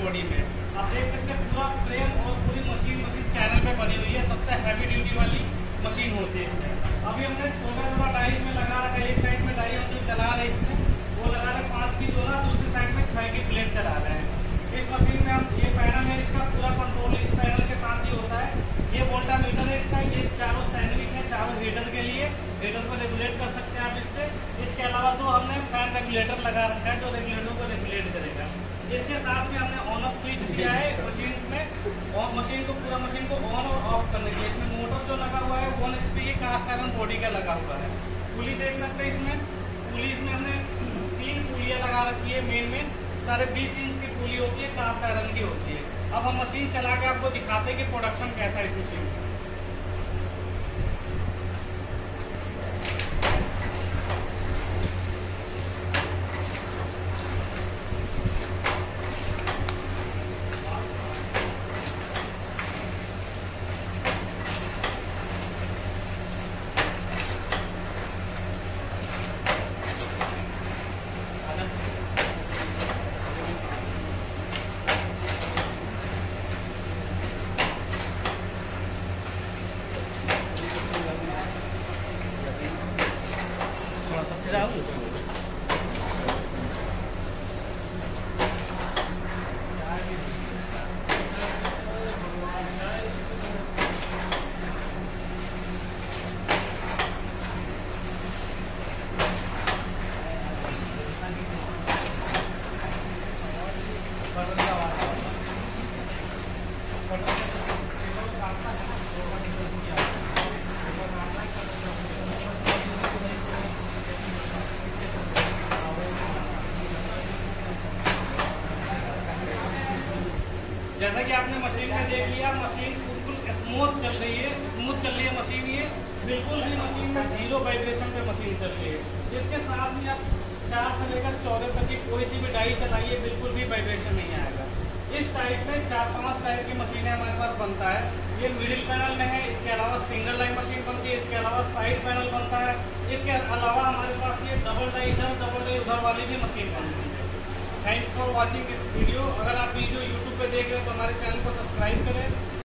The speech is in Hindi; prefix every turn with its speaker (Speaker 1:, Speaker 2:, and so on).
Speaker 1: बॉडी में। आप देख सकते हैं पूरा फ्रेम और पूरी मशीन चैनल पे बनी हुई है, सबसे हैवी ड्यूटी वाली मशीन होती है इसमें। अभी हमने छोटा डाई में लगा रखा है, एक साइड में डाई हम जो चला रहे हैं इसमें वो लगा रहे 5 की दो ना, दूसरी साइड में 6 की प्लेट चला रहे हैं। इस मशीन में हम ये पैनल है, इसका पूरा कंट्रोल इस पैनल के साथ ही होता है। ये वोल्टामीटर है इसका, ये चारों सैंडविच है, चारों हीटर के लिए, हीटर को रेगुलेट कर सकते हैं आप इससे। इसके अलावा तो हमने फैन रेगुलेटर लगा रखा है जो रेगुलेटर को रेगुलेट करेगा। इसके साथ में हमने ऑन ऑफ स्विच दिया है मशीन में, और मशीन को पूरा मशीन को ऑन और ऑफ करने के लिए। इसमें मोटर जो लगा हुआ है 1 HP की कास्ट आयरन बॉडी का लगा हुआ है। पुली देख सकते हैं इसमें, पुली इसमें हमने 3 पुलियाँ लगा रखी है। मेन साढ़े 20 इंच की पुली होती है, कास्ट आयरन की होती है। अब हम मशीन चला के आपको दिखाते हैं कि प्रोडक्शन कैसा है इस मशीन का। जैसा कि आपने मशीन में देख लिया, मशीन बिल्कुल स्मूथ चल रही है मशीन। ये बिल्कुल भी मशीन में 0 वाइब्रेशन पे मशीन चल रही है। इसके साथ में आप 4 से लेकर 14 तक की कोई सी भी डाई चलाइए, बिल्कुल भी वाइब्रेशन नहीं आएगा। इस टाइप में 4-5 टाइप की मशीनें हमारे पास बनता है। ये मिडिल पैनल में है, इसके अलावा सिंगल लाइन मशीन बनती है, इसके अलावा साइड पैनल बनता है, इसके अलावा हमारे पास ये डबल डाई इधर डबल डाई उधर वाली भी मशीन बनती है। Thanks for watching this video. अगर आप वीडियो यूट्यूब पे देख रहे हैं तो हमारे चैनल को सब्सक्राइब करें।